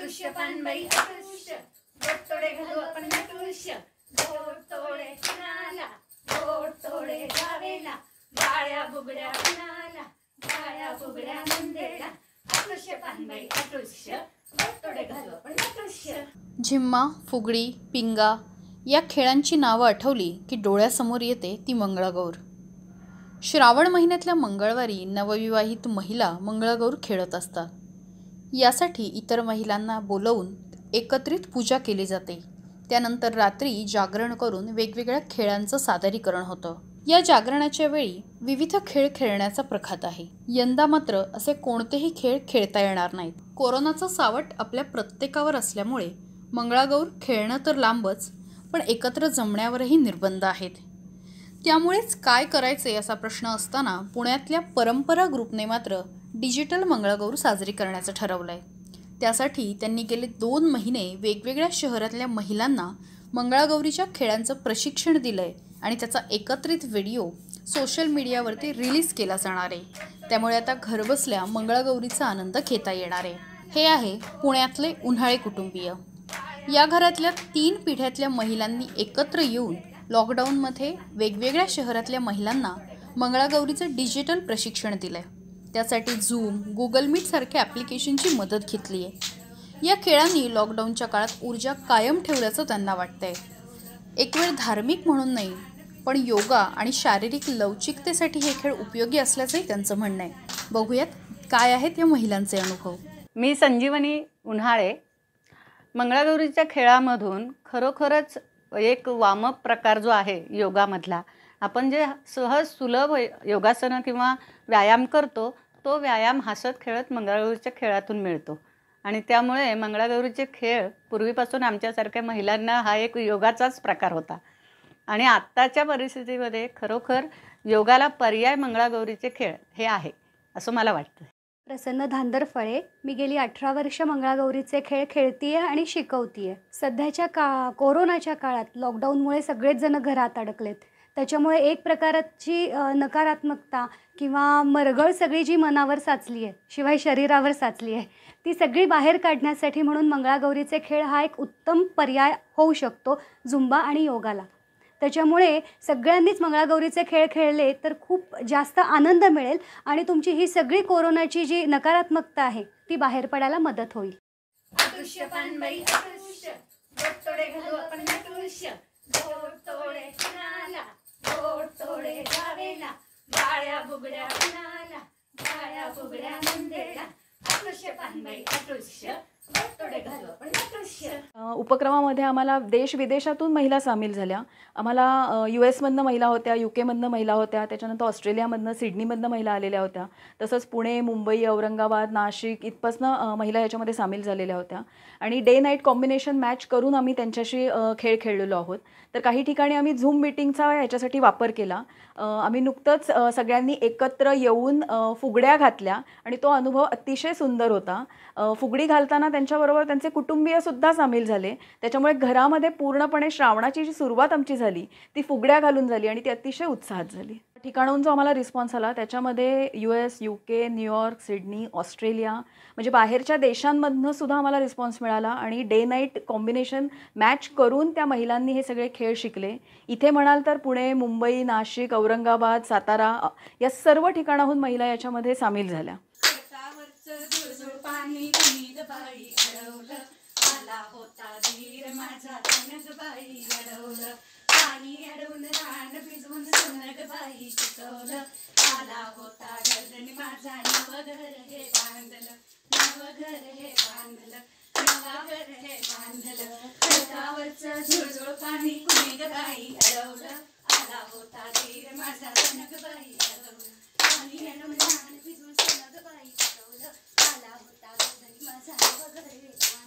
अटुष्य पानबाई अटुष्य गोड तोडे घालू आपण नटुष्य गोड तोडे कुणाला गोड तोडे जावेला बाळ्या बुगड्या कुणाला बाळ्या बुगड्या मंदेला अटुष्य पानबाई अटुष्य गोड तोडे घालू आपण नटुष्य। झिम्मा, फुगडी, पिंगा या खेळांची नावं आठवली की डोळ्यासमोर येते ती मंगळागौर। श्रावण महिन्यातल्या मंगळवारी नवविवाहित महिला मंगळागौर खेळत असतात। यासाठी इतर महिलांना बोलवून एकत्रित पूजा केली जाते। त्यानंतर रात्री जागरण करून वेगवेगळ्या खेळांचं सादरीकरण होतं। या जागरणाच्या वेळी विविध खेळ खेळण्याचा प्रघात आहे। यंदा मात्र असे कोणतेही खेळ खेळता येणार नाहीत। कोरोनाचं सावट आपल्या प्रत्येकावर असल्यामुळे मंगळागौर खेळणं तर लांबच, पण एकत्र जमण्यावरही निर्बंध आहेत। त्यामुळेच काय करायचे असा प्रश्न असताना पुण्यातल्या परंपरा ग्रुपने मात्र डिजिटल मंगळागौर साजरी करण्याचं ठरवलंय। त्यासाठी त्यांनी गेले 2 महिने वेगवेगळ्या शहरातल्या महिलांना मंगळागौरीच्या खेळांचं प्रशिक्षण दिलंय आणि त्याचा एकत्रित व्हिडिओ सोशल मीडियावरती रिलीज केला जाणार आहे। त्यामुळे आता घरबसल्या मंगळागौरीचा आनंद घेता येणार आहे। हे आहे पुण्यातले उन्हाळे कुटुंबीय। या घरातल्या 3 पिढ्यातल्या महिलांनी एकत्र येऊन लॉकडाऊनमध्ये वेगवेगळ्या शहरातल्या महिलांना मंगळागौरीचं डिजिटल प्रशिक्षण दिलंय। त्यासाठी झूम, गुगल मीट सारख्या ॲप्लिकेशनची मदत घेतली आहे। या खेळांनी लॉकडाऊनच्या काळात ऊर्जा कायम ठेवल्याचं त्यांना वाटतंय। एक वेळ धार्मिक म्हणून नाही, पण योगा आणि शारीरिक लवचिकतेसाठी हे खेळ उपयोगी असल्याचंही त्यांचं म्हणणं आहे। बघूयात काय आहेत या महिलांचे अनुभव। मी संजीवनी उन्हाळे। मंगळागौरीच्या खेळामधून खरोखरच एक वामक प्रकार जो आहे योगामधला, आपण जे सहज सुलभ योगासनं किंवा व्यायाम करतो तो व्यायाम हसत खेळत मंगळागौरीच्या खेळातून मिळतो। आणि त्यामुळे मंगळागौरीचे खेळ पूर्वीपासून आमच्यासारख्या महिलांना हा एक योगाचाच प्रकार होता। आणि आत्ताच्या परिस्थितीमध्ये खरोखर योगाला पर्याय मंगळागौरीचे खेळ हे आहे असं मला वाटतं। प्रसन्न धांदरफळे। मी गेली 18 वर्ष मंगळागौरीचे खेळ खेळतीये आणि शिकवतीये। सध्याच्या कोरोनाच्या काळात लॉकडाऊनमुळे सगळेच जण घरात अडकलेत। त्याच्यामुळे एक प्रकारची नकारात्मकता किंवा मरगळ सगळी जी मनावर साचली आहे, शिवाय शरीरावर साचली आहे, ती सगळी बाहेर काढण्यासाठी म्हणून मंगळागौरीचे खेळ हा एक उत्तम पर्याय होऊ शकतो झुंबा आणि योगाला। त्याच्यामुळे सगळ्यांनीच मंगळागौरीचे खेळ खेळले तर खूप जास्त आनंद मिळेल आणि तुमची ही सगळी कोरोनाची जी नकारात्मकता आहे ती बाहेर पडायला मदत होईल। अटुष्य पानबाई अटुष्य गोड तोडे घालू आपण नटुष्य गोड तोडे कुणाला गोड तोडे जावेला बाळ्या बुगड्या कुणाला बाळ्या बुगड्या मंदेला अटुष्य पानबाई अटुष्य गोड तोडे घालू आपण नटुष्य। उपक्रमामध्ये आम्हाला देश विदेशातून महिला सामील झाल्या। आम्हाला US मधनं महिला होत्या, UK मधनं महिला होत्या, त्याच्यानंतर ऑस्ट्रेलियामधनं सिडनीमधनं महिला आलेल्या होत्या। तसंच पुणे, मुंबई, औरंगाबाद, नाशिक इथपासनं महिला याच्यामध्ये सामील झालेल्या होत्या। आणि डे नाईट कॉम्बिनेशन मॅच करून आम्ही त्यांच्याशी खेळ खेळलेलो आहोत। तर काही ठिकाणी आम्ही झूम मीटिंगचा याच्यासाठी वापर केला। आम्ही नुकतंच सगळ्यांनी एकत्र येऊन फुगड्या घातल्या आणि तो अनुभव अतिशय सुंदर होता। फुगडी घालताना त्यांच्याबरोबर त्यांचे कुटुंबीयसुद्धा सामील झाले। त्याच्यामुळे घरामध्ये पूर्णपणे श्रावणाची जी सुरुवात आमची झाली ती फुगड्या घालून झाली आणि ती अतिशय उत्साहात झाली। ठिकाणाहून जो आम्हाला रिस्पॉन्स आला त्याच्यामध्ये US, UK, New York, Sydney, Australia म्हणजे बाहेरच्या देशांमधनं सुद्धा आम्हाला रिस्पॉन्स मिळाला। आणि डे नाईट कॉम्बिनेशन मॅच करून त्या महिलांनी हे सगळे खेळ शिकले। इथे म्हणाल तर पुणे, मुंबई, नाशिक, औरंगाबाद, सातारा या सर्व ठिकाणाहून महिला याच्यामध्ये सामील झाल्या। पाणी अडवून रान भिजवून सुनग बाई शिकवलं आला होता गर्दनी माझा नवघर हे बांधलं नवघर हे बांधलं नवघर हे बांधलं खडकावरचं झुळझुळ पाणी कुणी ग बाई अडवलं आला होता धीर माझा सुनग बाई अडवलं पाणी अडवून रान भिजवून सुनग बाई शिकवलं आला होता गर्दनी माझा नवघर हे